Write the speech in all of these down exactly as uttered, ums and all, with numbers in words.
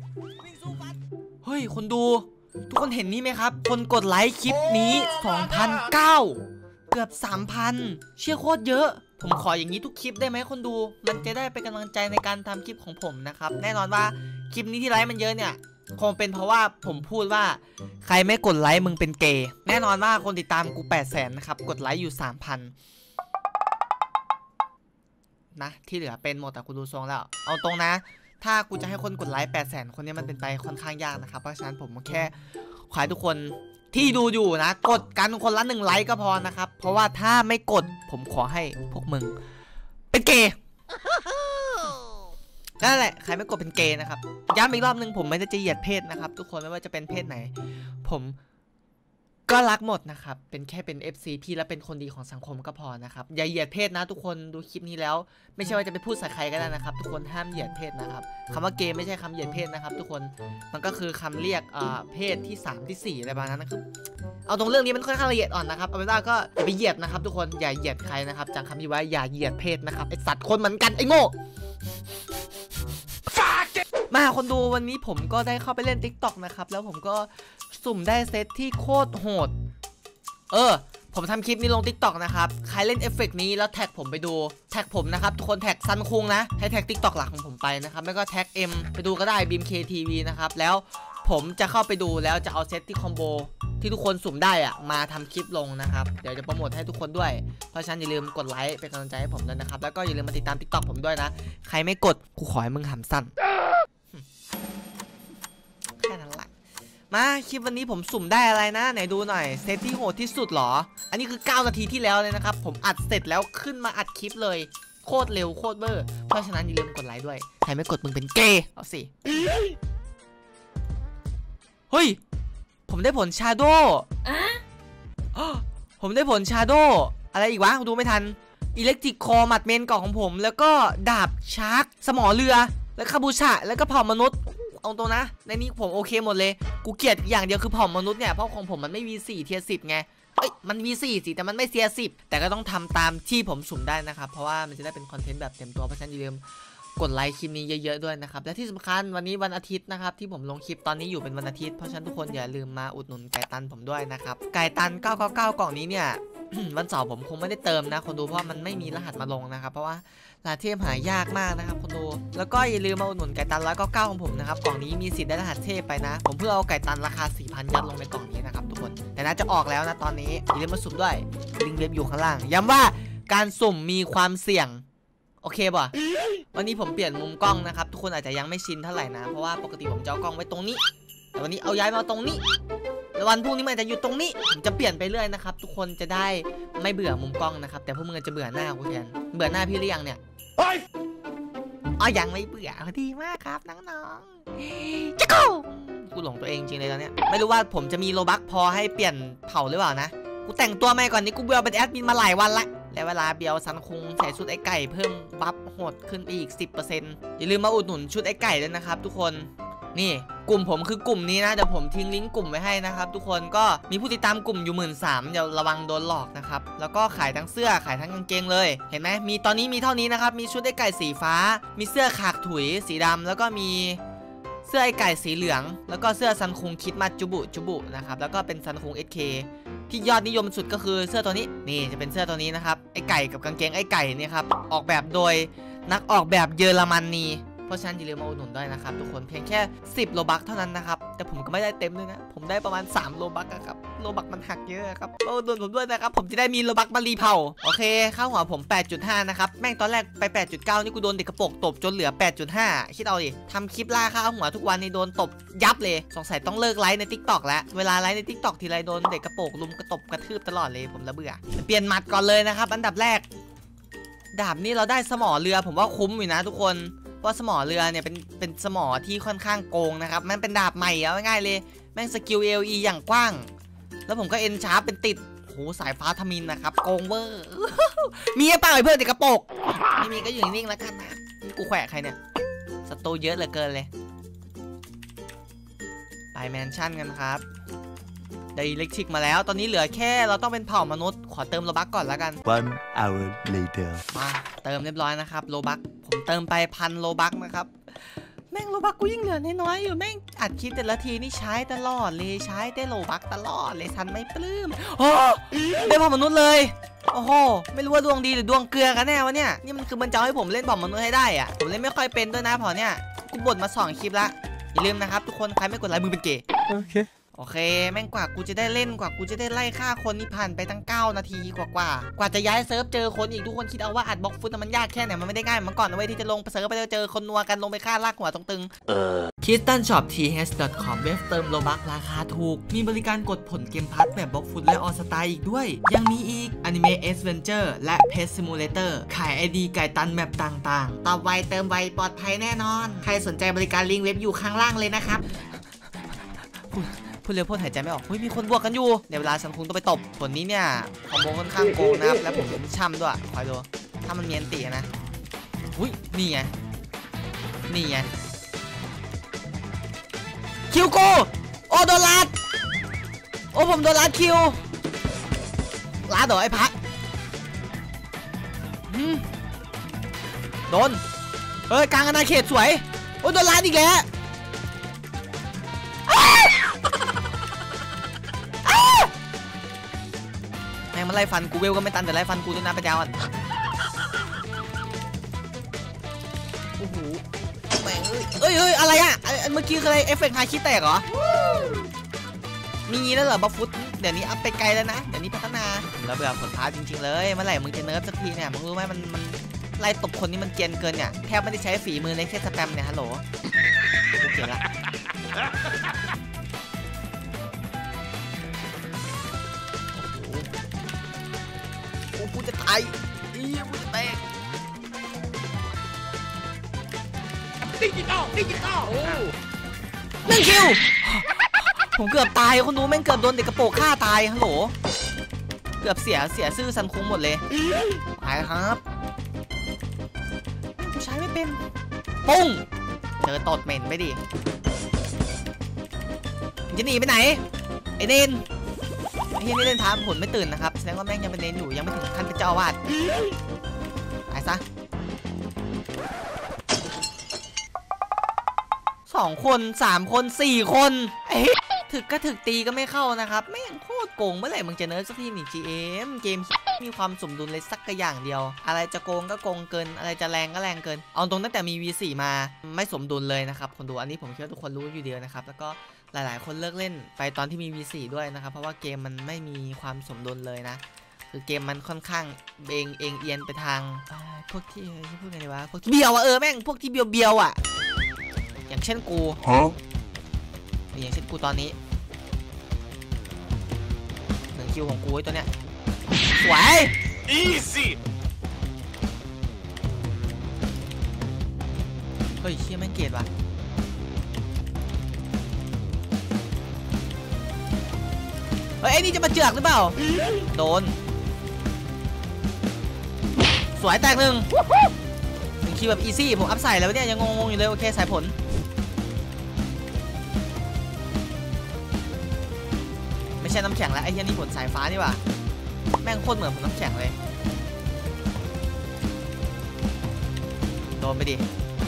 เฮ้ยคนดูทุกคนเห็นนี่ไหมครับคนกดไลค์คลิปนี้ สองพันเก้า เกือบ สามพัน เชื่อโคตรเยอะผมขออย่างนี้ทุกคลิปได้ไหมคนดูมันจะได้เป็นกำลังใจในการทำคลิปของผมนะครับแน่นอนว่าคลิปนี้ที่ไลค์มันเยอะเนี่ยคงเป็นเพราะว่าผมพูดว่าใครไม่กดไลค์มึงเป็นเกย์แน่นอนว่าคนติดตามกูแปดแสนนะครับกดไลค์อยู่ สามพัน นะที่เหลือเป็นหมดแต่กูดูทรงแล้วเอาตรงนะถ้ากูจะให้คนกดไลค์แปดแสนคนนี้มันเป็นไปค่อนข้างยากนะครับเพราะฉะนั้นผมแค่ขอให้ทุกคนที่ดูอยู่นะกดกันคนละหนึ่งไลค์ก็พอนะครับเพราะว่าถ้าไม่กดผมขอให้พวกมึงเป็นเกย์นั่นแหละใครไม่กดเป็นเกย์นะครับย้ำอีกรอบนึงผมไม่ได้จะเหยียดเพศนะครับทุกคนไม่ว่าจะเป็นเพศไหนผมก็รักหมดนะครับเป็นแค่เป็น เอฟ ซี พี่และเป็นคนดีของสังคมก็พอนะครับอย่าเหยียดเพศนะทุกคนดูคลิปนี้แล้วไม่ใช่ว่าจะไปพูดใส่ใครก็ได้นะครับทุกคนห้ามเหยียดเพศนะครับคำว่าเกย์ไม่ใช่คำเหยียดเพศนะครับทุกคนมันก็คือคำเรียกเอ่อเพศที่สามที่สี่อะไรประมาณนั้นนะครับเอาตรงเรื่องนี้มันค่อนข้างละเอียดอ่อนนะครับเอาเป็นว่าก็อย่าไปเหยียดนะครับทุกคนอย่าเหยียดใครนะครับจากคำที่ว่าอย่าเหยียดเพศนะครับไอสัตว์คนเหมือนกันไอโง่มาคนดูวันนี้ผมก็ได้เข้าไปเล่น ติ๊กต็อก นะครับแล้วผมก็สุ่มได้เซตที่โคตรโหดเออผมทำคลิปนี้ลง ติ๊กต็อก นะครับใครเล่นเอฟเฟกต์นี้แล้วแท็กผมไปดูแท็กผมนะครับทุกคนแท็กซันคุงนะให้แท็ก ติ๊กต็อก หลักของผมไปนะครับไม่ก็แท็ก เอ็ม ไปดูก็ได้ บี เอ็ม เค ที วี นะครับแล้วผมจะเข้าไปดูแล้วจะเอาเซตที่คอมโบที่ทุกคนสุ่มได้อะมาทำคลิปลงนะครับเดี๋ยวจะโปรโมทให้ทุกคนด้วยเพราะฉะนั้นอย่าลืมกดไลค์เป็นกำลังใจให้ผมด้วยนะครับแล้วก็อย่าลืมมาติดตาม ติ๊กต็อก ผมด้วยนะใครไม่กดกูขอให้มึงหำสั้นแค่นั้นแหละมาคลิปวันนี้ผมสุ่มได้อะไรนะไหนดูหน่อยเซตที่โหดที่สุดหรออันนี้คือเก้านาทีที่แล้วเลยนะครับผมอัดเสร็จแล้วขึ้นมาอัดคลิปเลยโคตรเร็วโคตรเบอร์เพราะฉะนั้นอย่าลืมกดไลค์ด้วยใครไม่กดมึงเป็นเกย์เอาสิเฮ้ยผมได้ผลชาโดผมได้ผลชาโดอะไรอีกวะดูไม่ทันอิเล็กทริกคอหมัดเมนเกาะของผมแล้วก็ดาบชาร์กสมอเรือแล้วคาบูชะแล้วก็เผ่ามนุษย์เอาตรงนะในนี้ผมโอเคหมดเลยกูเกลียดอย่างเดียวคือเผ่ามนุษย์เนี่ยเพราะของผมมันไม่มีสี่เทียร์สิบไงเอ้ยมันมีสี่สิแต่มันไม่เทียร์สิบแต่ก็ต้องทำตามที่ผมสุ่มได้นะครับเพราะว่ามันจะได้เป็นคอนเทนต์แบบเต็มตัวเพราะฉะนั้นอย่าลืมกดไลค์คลิปนี้เยอะๆด้วยนะครับและที่สำคัญวันนี้วันอาทิตย์นะครับที่ผมลงคลิปตอนนี้อยู่เป็นวันอาทิตย์เพราะฉะนั้นทุกคนอย่าลืมมาอุดหนุนไก่ตันผมด้วยนะครับไก่ตันเก้าเก้าเก้ากล่องนี้เนี่ย วันเสาร์ผมคงไม่ได้เติมนะคนดูเพราะมันไม่มีรหัสมาลงนะครับเพราะว่ารหัสเทพหายากมากนะครับคนดูแล้วก็อย่าลืมมาอุดหนุนไก่ตันร้อยเก้าเก้าของผมนะครับกล่องนี้มีสิทธิ์ได้รหัสเทพไปนะผมเพื่อเอาไก่ตันราคา สี่พัน ยัดลงในกล่องนี้นะครับทุกคนแต่น่าจะออกแล้วนะตอนนี้อย่าลืมมาสุ่มด้วยลิงก์เว็บอยู่ข้างล่างย้ำว่าการสุ่มมีความเสี่ยงโอเคป่ะวันนี้ผมเปลี่ยนมุมกล้องนะครับทุกคนอาจจะยังไม่ชินเท่าไหร่นะเพราะว่าปกติผมจะเอากล้องไว้ตรงนี้แต่วันนี้เอาย้ายมาตรงนี้วันพรุ่งนี้มันจะอยู่ตรงนี้ผมจะเปลี่ยนไปเรื่อยนะครับทุกคนจะได้ไม่เบื่อมุมกล้องนะครับแต่พวกมึงจะเบื่อหน้ากูแทนเบื่อหน้าพี่หรือยังเนี่ยอ๋อยังไม่เบื่อดีมากครับน้องๆจะกูกูหลงตัวเองจริงเลยตอนนี้ไม่รู้ว่าผมจะมีโลบัคพอให้เปลี่ยนเผ่าหรือเปล่านะกูแต่งตัวใหม่ก่อนนี้กูเบื่อเป็นแอดมินมาหลายวันละและเวลาเบียวซันคุงใส่ชุดไอ้ไก่เพิ่มบัฟโหดขึ้นไปอีก สิบเปอร์เซ็นต์ อย่าลืมมาอุดหนุนชุดไอ้ไก่ด้วยนะครับทุกคนนี่กลุ่มผมคือกลุ่มนี้นะเดี๋ยวผมทิ้งลิงก์กลุ่มไว้ให้นะครับทุกคนก็มีผู้ติดตามกลุ่มอยู่หมื่นสามเดี๋ยวระวังโดนหลอกนะครับแล้วก็ขายทั้งเสื้อขายทั้งกางเกงเลยเห็นไหมมีตอนนี้มีเท่านี้นะครับมีชุดไอ้ไก่สีฟ้ามีเสื้อขากถุยสีดำแล้วก็มีเสื้อไอ้ไก่สีเหลืองแล้วก็เสื้อซันคุงคิดมาจุบุจุบุนะครับแล้วก็เป็นซันคุง เอส เค ที่ยอดนิยมสุดก็คือเสื้อตัวนี้นี่จะเป็นเสื้อตัวนี้นะครับไอ้ไก่กับกางเกงไอ้ไก่เนี่ยครับออกแบบโดยนักออกแบบเยอรมนีเพราะฉะนั้นอย่าลืมมาอุดหนุนด้วยนะครับทุกคนเพียงแค่สิบโลบัคเท่านั้นนะครับแต่ผมก็ไม่ได้เต็มเลยนะผมได้ประมาณสามโลบัคครับโลบัคมันหักเยอะครับมาอุดหนุนผมด้วยนะครับผมจะได้มีโลบัคมารีเผาโอเคค่าหัวผม แปดจุดห้า นะครับแม่งตอนแรกไป แปดจุดเก้า นี่กูโดนเด็กกระโปรงตบจนเหลือ แปดจุดห้า คิดเอาดิทำคลิปล่าค่าหัวทุกวันนี่โดนตบยับเลยสงสัยต้องเลิกไลฟ์ใน ติ๊กต็อก แล้วเวลาไลฟ์ใน ติ๊กต็อก ทีไรโดนเด็กกระโปรงลุมกระตบกระทืบตลอดเลยผมละเบื่อเปลี่ยนหมัดก่อนเลยนะครับอันดับแรกดาบนี่เราได้สมอเรือผมว่าคุ้มอยู่นะทุกคนเพราะสมอเรือเนี่ยเป็นเป็นสมอที่ค่อนข้างโกงนะครับมันเป็นดาบใหม่เอาง่ายๆเลยแม่งสกิล เอ ลี อย่างกว้างแล้วผมก็เอ็นชาร์ปเป็นติดโหสายฟ้าทมินนะครับโกงเวอร์มีเปล่าไอ้เพื่อนเด็กกระโปงไม่มีก็อยู่นิ่งๆแล้วกันนะกูแขวะใครเนี่ยศัตรูเยอะเหลือเกินเลยไปแมนชั่นกันครับได้อิเล็กทริกมาแล้วตอนนี้เหลือแค่เราต้องเป็นเผ่ามนุษย์ขอเติมโลบัคก่อนแล้วกัน one hour later มาเติมเรียบร้อยนะครับโลบัคผมเติมไปพันโลบัคนะครับแม่งโลบักกูยิ่งเหลือน้อยๆอยู่แม่งอัดคลิปแต่ละทีนี่ใช้ตลอดเลยใช้ได้โลบักตลอดเลยทันไม่ปลื้มโอ้ได้พอมนุษย์เลยโอ้โหไม่รู้ว่าดวงดีหรือดวงเกลือกันแน่วะเนี่ยนี่มันคือมันจะให้ผมเล่นบอมมนุษย์ให้ได้อะผมเล่นไม่ค่อยเป็นด้วยนะพอเนี่ยกูบ่นมาสองคลิปละอย่าลืมนะครับทุกคนใครไม่กดไลค์มึงเป็นเกย์โอเคโอเคแม่งกว่ากูจะได้เล่นกว่ากูจะได้ไล่ฆ่าคนนี่ผ่านไปตั้งเก้านาทีกว่ากว่ากว่าจะย้ายเซิร์ฟเจอคนอีกทุกคนคิดเอาว่าอัดบล็อกฟุตมันยากแค่ไหนมันไม่ได้ง่ายเหมือนก่อนนะเว้ยที่จะลงไปเซิร์ฟไปเจอคนนัวกันลงไปฆ่าลากหัวตรงตึงเออ คิสตันช็อป ที เอช ดอท คอม เว็บเติมโลบักราคาถูกมีบริการกดผลเกมพัทแบบบล็อกฟุตและออสตาอีกด้วยยังมีอีก Anime Adventure และ Pet Simulator ขาย ไอ ดี ไก่ตันแมปต่างๆตอบไวเติมไวปลอดภัยแน่นอนใครสนใจบริการลิงก์เว็บอยู่ข้างล่างเลยนะครับพูดเร็วพูดหายใจไม่ออกเฮ้ยมีคนบวกกันอยู่เดี๋ยวเวลาฉันคงต้องไปตบผลนี้เนี่ยคอมโบค่อนข้างโกงนะครับและผมช่ำด้วยคอยดูถ้ามันเมียนตีนะอุ้ยนี่ไงนี่ไงคิวโกโอโดนลัดโอ้ผมโดนลัดคิวลัดเหรอไอ้พระโดนเฮ้ยกลางอาณาเขตสวยโอ้โดนลัดอีกแล้วแม่งมันไล่ฟันกูเวลก็ไม่ตันแต่ไล่ฟันกูด้วยนะประจาวันโอ้โหแม่งเอ้ยเอ้ยอะไรอ่ะเมื่อกี้คืออะไรเอฟเฟกต์ฮาคิแตกเหรอมีงี้แล้วเหรอบัฟฟุตเดี๋ยวนี้อัพไปไกลแล้วนะเดี๋ยวนี้พัฒนาแล้วเบื่อผลท้าจริงๆเลยเมื่อไหร่มึงจะเนิร์ฟสักทีเนี่ยมึงรู้ไหมมันมันไล่ตบคนนี้มันเกรียนเกินเนี่ยแทบไม่ได้ใช้ฝีมือเลยแค่สแปมเนี่ยฮัลโหลกูเกลียดละกูจะตายอีกูจะแตกดิจิตอลดิจิตอลโอ้หนึ่งคิวผมเกือบตายคนดูแม่งเกือบโดนเด็กกระโปรงฆ่าตายฮัลโหลเกือบเสียเสียซื่อซันคุ้งหมดเลยตายครับกูใช้ไม่เป็นปุ้งเจอตดเหม็นไปดิจะหนีไปไหนไอเนนไอ้ที่นี่เล่นท้าผลไม่ตื่นนะครับแสดงว่าแม่งยังเป็นเนนอยู่ยังไม่ถึงขั้นเป็นเจ้าอาวาสตายซะสองคนสามคนสี่คนเอ๊ะถึกก็ถึกตีก็ไม่เข้านะครับแม่งโคตรโกงเมื่อไหร่มึงจะเนิร์ฟสักทีนี่ จี เอ็ม เกมมีความสมดุลเลยสักอย่างเดียวอะไรจะโกงก็โกงเกินอะไรจะแรงก็แรงเกินเอาตรงตั้งแต่มี วี โฟร์ มาไม่สมดุลเลยนะครับคนดูอันนี้ผมคิดว่าทุกคนรู้อยู่เดียวนะครับแล้วก็หลายๆคนเลิกเล่นไปตอนที่มี วี โฟร์ ด้วยนะครับเพราะว่าเกมมันไม่มีความสมดุลเลยนะคือเกมมันค่อนข้างเบงเองเอียนไปทางพวกที่พูดไงดีวะพวกที่เบียวอะเออแม่งพวกที่เบียวเบียวอะอย่างเช่นกูอย่างเช่นกูตอนนี้หนึ่งคิวของกูไอ้ตัวเนี้ยสวย easy เฮ้ยเชี่ยแม่งเกลียดว่ะเฮ้ยไอ้นี่จะมาเจือกหรือเปล่าโดนสวยแตกหนึ่งหนึ่งคิวแบบอีซี่ผมอัพใส่แล้วเนี่ยยังงงๆอยู่เลยโอเคสายผลไม่ใช่น้ำแข็งแล้วไอ้ที่นี่ผลสายฟ้านี่ว่ะแม่งโคตรเหมือนผลน้ำแข็งเลยโดนไปดิ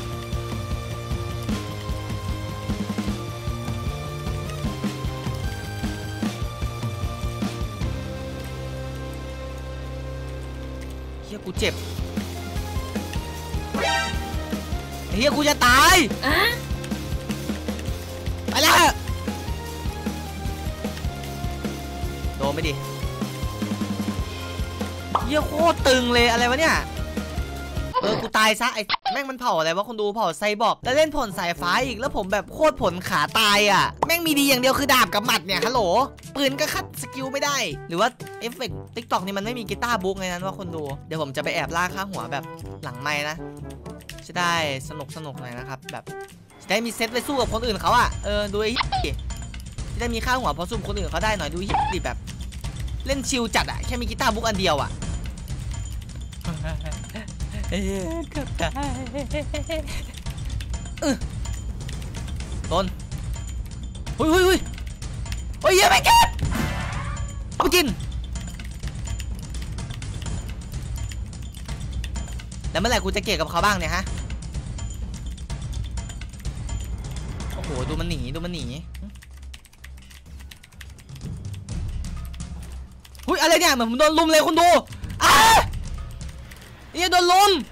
เฮียกูเจ็บเฮียกูจะตายไปแล้วโดนไปดิเฮียโคตรตึงเลยอะไรวะเนี่ยเออกูตายซะไอ้แม่งมันเผาอะไรวะคนดูเผาไซบอร์กแล้วเล่นผลสายฟ้าอีกแล้วผมแบบโคตรผลขาตายอ่ะแม่งมีดีอย่างเดียวคือดาบกับหมัดเนี่ยฮัลโหลปืนก็คัดสกิลไม่ได้หรือว่าเอฟเฟกต์ติ๊กต็อกนี่มันไม่มีกีตาร์บุ๊กในนั้นว่าคนดูเดี๋ยวผมจะไปแอบล่าค่าหัวแบบหลังไม้นะจะได้สนุกสนุกหน่อยนะครับแบบจะได้มีเซตไปสู้กับคนอื่นเขาอ่ะเออดูไอ้จะได้มีค่าหัวพอสู้คนอื่นเขาได้หน่อยดูดิแบบเล่นชิลจัดอ่ะแค่มีกีตาร์บุ๊กอันเดียวอ่ะเอ้ยกับตายต้นหุยหุยหุยโอ้ยเยอะไปกินเอาไปกินแล้วเมื่อไหร่กูจะเกลียดกับเขาบ้างเนี่ยฮะดูมันหนีดูมันหนีหุ้ยอะไรเนี่ยเหมือนผมโดนลุมเลยคนดูอ้าเนี่ยโดนลุม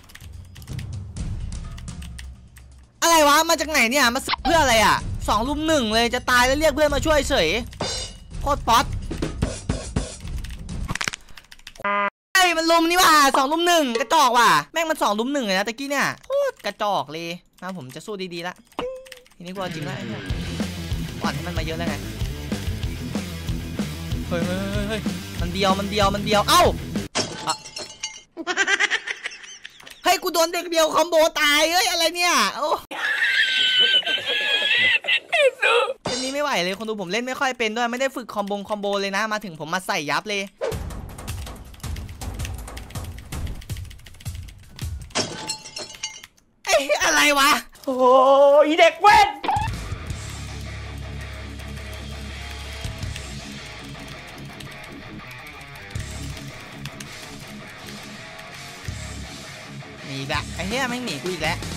อะไรวะมาจากไหนเนี่ยมาเพื่ออะไรอ่ะสองลุมหนึ่งเลยจะตายแล้วเรียกเพื่อนมาช่วยเฉยโคตรป๊อตไอ้มันลุมนี่ว่ะสองลุมหนึ่งกระจอกว่ะแม่งมันสองลุมหนึ่งเลยนะตะกี้เนี่ยโคตรกระจอกเลยนะผมจะสู้ดีๆละทีนี้กูจริงแล้วอ่อนให้มันมาเยอะแล้วไงเฮ้ยเฮ้ยเฮ้ยมันเดียวมันเดียวมันเดียวเอ้าให้กูโดนเด็กเดียวคอมโบตายเฮ้ยอะไรเนี่ยโอ้เกมนี้ไม่ไหวเลยคนดูผมเล่นไม่ค่อยเป็นด้วยไม่ได้ฝึกคอมโบคอมโบเลยนะมาถึงผมมาใส่ยับเลยไอ้อะไรวะโอ้ยเด็กเว้นหนีแบบไอ้เหี้ยไม่หนีกูอีกแล้ว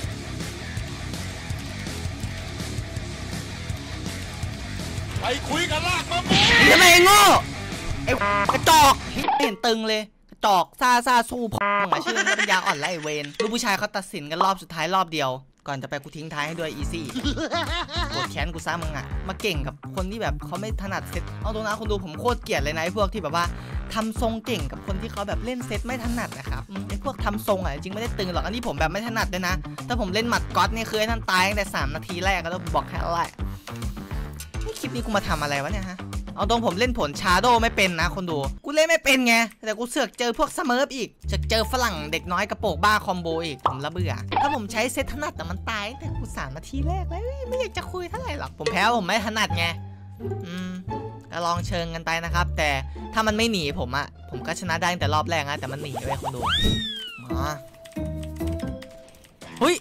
ไปคุยกันลากมาหมดทำไมโง่ไอ้กระจอกเห็นตึงเลยกระจอกซาซาสู้พองมาชื่อปัญญาอ่อนไล่เวนลูกผู้ชายเขาตัดสินกันรอบสุดท้ายรอบเดียวก่อนจะไปกูทิ้งท้ายให้ด้วยอีซี่ปวดแขนกูซ้ำมึงอ่ะมาเก่งกับคนที่แบบเขาไม่ถนัดเซตเอาตรงนั้นคนดูผมโคตรเกลียดเลยนะไอ้พวกที่แบบว่าทำทรงเก่งกับคนที่เขาแบบเล่นเซตไม่ถนัดนะครับไอ้พวกทำทรงอ่ะจริงไม่ได้ตึงหรอกอันนี้ผมแบบไม่ถนัดเลยนะถ้าผมเล่นหมัดก๊อตนี่คือให้ท่านตายตั้งแต่สามนาทีแรกก็ต้องบอกแค่อะไรคลิปนี้กูมาทำอะไรวะเนี่ยฮะเอาตรงผมเล่นผลชาโดไม่เป็นนะคนดูกูเล่นไม่เป็นไงแต่กูเสือกเจอพวกสเมิร์ฟอีกจะเจอฝรั่งเด็กน้อยกระโปงบ้าคอมโบอีกผมระเบื่อถ้าผมใช้เซตถนัดแต่มันตายแต่กูสามนาทีแรกแล้วไม่อยากจะคุยเท่าไหร่หรอกผมแพ้ผมไม่ถนัดไงอืมก็ลองเชิงกันไปนะครับแต่ถ้ามันไม่หนีผมอะผมก็ชนะได้ตั้งแต่รอบแรกนะแต่มันหนีไปคนดูมาเฮ้ย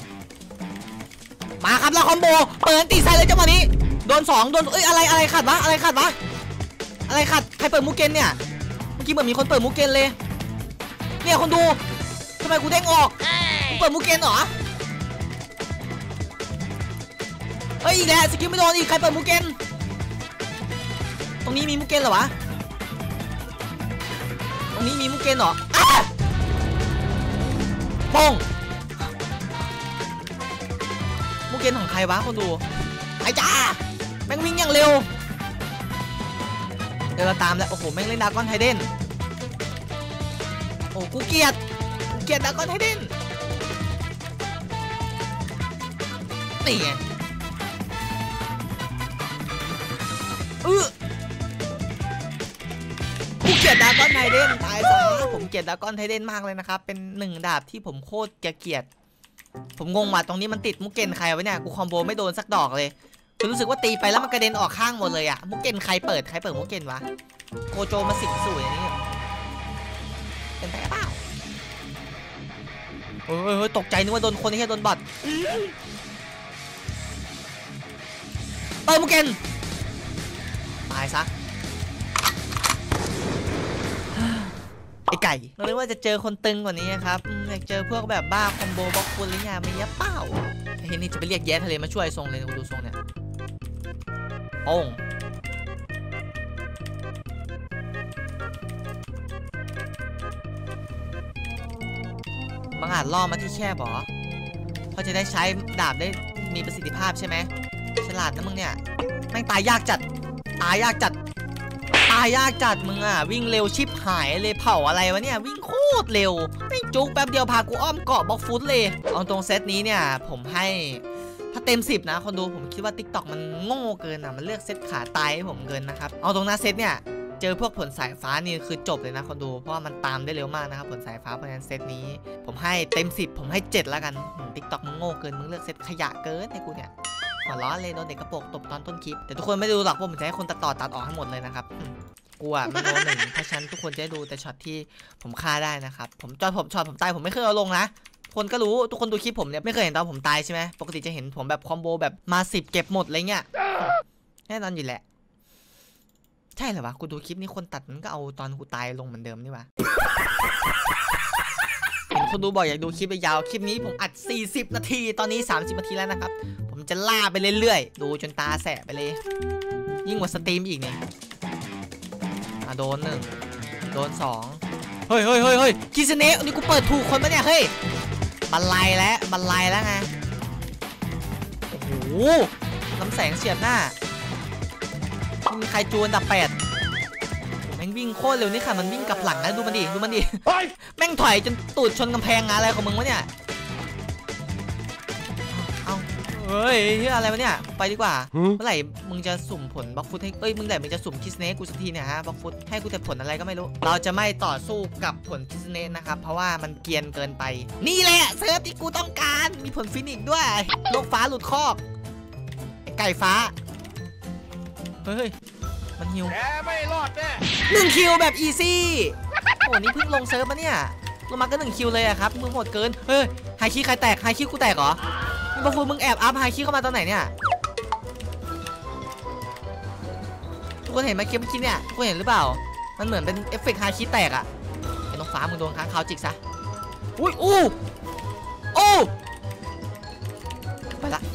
มาครับแล้วคอมโบเปิดตีใส่เลยจังหวะนี้โดนสองโดนเอ้ยอะไรอะไรขัดวะอะไรขัดวะอะไรขัดใครเปิดมูเกนเนี่ยเมื่อกี้เหมือนมีคนเปิดมูเกนเลยเนี่ยคนดูทำไมกูเด้งออกกูเปิดมูเกนเหรอเฮ้ยอีกแล้วสกิลไม่โดนอีกใครเปิดมูเกนตรงนี้มีมูเกนเหรอวะตรงนี้มีมูเกนเหรออ้าป้องมูเกนของใครวะคนดูไอ้จ้าแม่งวิ่งอย่างเร็วเดี๋ยวเราตามแล้วโอ้โหแม่งเล่นดากอนไทเดนโอ้กูเกลียดกูเกลียดดากอนไทเดนนี่ไงเออกูเกลียดดากอนไทเดนตายซะผมเกลียดดากอนไทเดนมากเลยนะครับเป็นหนึ่งดาบที่ผมโคตรเกลียดผมงงว่าตรงนี้มันติดมุกเกนใครวะเนี่ยกูคอมโบไม่โดนสักดอกเลยคือรู้สึกว่าตีไปแล้วมันกระเด็นออกข้างหมดเลยอะมุกเกนใครเปิดใครเปิดมุกเกนวะโกโจมาสิงสู่อย่างนี้เป็นไปเปล่าเฮ้ยตกใจนึกว่าโดนคนที่แค่โดนบอทเปิดมุกเกนตายซะไอไก่เราเลยว่าจะเจอคนตึงกว่านี้ครับอยากเจอพวกแบบบ้าคอมโบบล็อกคุณหรือยังไม่ยับเปล่าเห็นนี่จะไปเรียกแย่ทะเลมาช่วยทรงเลยดูทรงเนี่ยโป้งบางอาจล่อมาที่แคบหรอเพราะจะได้ใช้ดาบได้มีประสิทธิภาพใช่ไหมฉลาดนะมึงเนี่ยแม่งตายยากจัดตายยากจัดตายยากจัดมึงอ่ะวิ่งเร็วชิบหายเลยเผาอะไรวะเนี่ยวิ่งโคตรเร็วไม่จุกแป๊บเดียวพากูอ้อมเกาะบล็อกฟุตเลยเอาตรงเซตนี้เนี่ยผมให้ถ้าเต็มสิบนะคนดูผมคิดว่า ติ๊กต็อก มันโง่เกินอ่ะมันเลือกเซตขาตายให้ผมเกินนะครับเอาตรงหน้าเซตเนี่ยเจอพวกผลสายฟ้านี่คือจบเลยนะคนดูเพราะว่ามันตามได้เร็วมากนะครับผลสายฟ้าเพราะฉะนั้นเซตนี้ผมให้เต็มสิบผมให้เจ็ดแล้วกัน ติ๊กต็อก มึงโง่เกินมึงเลือกเซตขยะเกินให้กูเนี่ยหัวล้อเลยโดนเด็กกระโปรงตบตอนต้นคลิปแต่ทุกคนไม่ดูหรอกผมจะให้คนตัดต่อตัดออกให้หมดเลยนะครับกูอ่ะมันโดนหนึ่งเพราะฉะนั้นทุกคนจะได้ดูแต่ช็อตที่ผมฆ่าได้นะครับผมจอดผมช็อตผมตายผมไม่เคยเอาลงนะคนก็รู้ทุกคนดูคลิปผมเนี่ยไม่เคยเห็นตอนผมตายใช่ไหมปกติจะเห็นผมแบบคอมโบแบบมาสิบเก็บหมดอะไรเงี้ยแน่นอนอยู่แหละใช่เหรอวะกูดูคลิปนี้คนตัดมันก็เอาตอนกูตายลงเหมือนเดิมนี่วะเห็นคนดูบอกอยากดูคลิปยาวคลิปนี้ผมอัดสี่สิบนาทีตอนนี้สามสิบนาทีแล้วนะครับผมจะล่าไปเรื่อยๆดูจนตาแสบไปเลยยิ่งกว่าสตรีมอีกเนี่ยอ่ะโดนหนึ่งโดนสองเฮ้ยเฮ้ยเฮ้ยเฮ้ยคิสเนะนี่กูเปิดถูกคนปะเนี่ยเฮ้ยบันไลแล้วบันไลแล้วไงโอ้โหน้ำแสงเฉียดหน้าไม่มีใครจูนดับแปดแม่งวิ่งโคตรเร็วนี่ค่ะมันวิ่งกลับหลังนะดูมันดิดูมันดิแม่งถอยจนตูดชนกำแพงอะไรของมึงวะเนี่ยเอาเฮ้ยอะไรวะเนี่ยไปดีกว่าเมื่อไหร่มึงจะสุ่มผลบล็อกฟุตให้เอ้ยมึงไหนมึงจะสุ่มคิสเนะกูสักทีเนี่ยฮะบล็อกฟุตให้กูแต่ผลอะไรก็ไม่รู้เราจะไม่ต่อสู้กับผลคิสเนะนะครับเพราะว่ามันเกรียนเกินไปนี่แหละเซิร์ฟที่กูต้องการมีผลฟินิกด้วยโลกฟ้าหลุดคอกไอ้ไก่ฟ้าเฮ้ยมันฮิวแกไม่รอดแน่หนึ่งคิวแบบอีซี่โอ้นี่เพิ่งลงเซิร์ฟมาเนี่ยลงมาก็หนึ่งคิวเลยอะครับมึงโหดเกินเฮ้ยไฮคิใครแตกไฮคิกูแตกเหรอมึงบอกฟูมึงแอบอัพไฮคิเข้ามาตอนไหนเนี่ยทุกคนเห็นไหมเกมเมื่อกี้เนี่ยทุกคนเห็นหรือเปล่ามันเหมือนเป็นเอฟเฟกต์ไฮคิแตกอะไอ้น้องฟ้ามึงโดนค้างคาวจิกซะอุ้ยอู้อู้ไปละ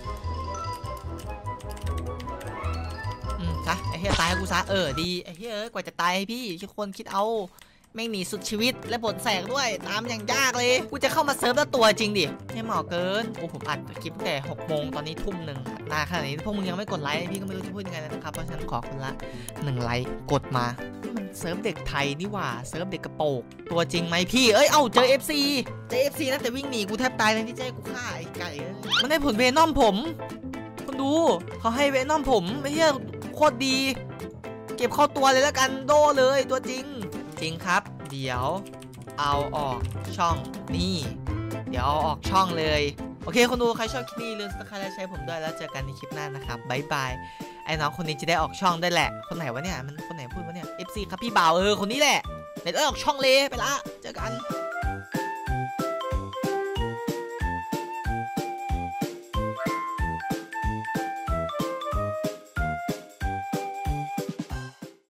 ซะไอ้เหี้ยตายให้กูซะเออดีไอ้เหี้ยกว่าจะตายให้พี่ทุกคนคิดเอาแม่งหนีสุดชีวิตและผลแสกด้วยตามอย่างยากเลยกูจะเข้ามาเซิร์ฟแล้วตัวจริงดิให้หมอเกินโอ้ผมอัดคลิปตั้งแต่หกโมงตอนนี้ทุ่มหนึ่งนานขนาดนี้พวกมึงยังไม่กดไลค์พี่ก็ไม่รู้จะพูดยังไงแล้วนะครับเพราะฉะนั้นขอคนละหนึ่งไลค์กดมานี่มันเซิร์ฟเด็กไทยนี่หว่าเซิร์ฟเด็กกระโปงตัวจริงไหมพี่เอ้ยเอ้าเจอ เอฟ ซี เจอ เอฟ ซี นะแต่วิ่งหนีกูแทบตายเลยที่เจ๊กูฆ่าไอ้ไก่มันได้ผลเวนอมผมคุณดูเขาให้เวนอมผมไม่ใช่โคตรดีเก็บเข้าตัวเลยแล้วกันโดเลยตัวจริงจริงครับเดี๋ยวเอาออกช่องนี่เดี๋ยวเอาออกช่องเลยโอเคคนดูใครชอบคลิปนี้ลืมซับสไครบ์และใช้ผมด้วยแล้วเจอกันในคลิปหน้านะครับบ๊ายบายไอ้น้องคนนี้จะได้ออกช่องได้แหละคนไหนวะเนี่ยมันคนไหนพูดวะเนี่ย เอฟ ซี ครับพี่บ่าวเออคนนี้แหละเดี๋ยวได้ออกช่องเลยไปละเจอกัน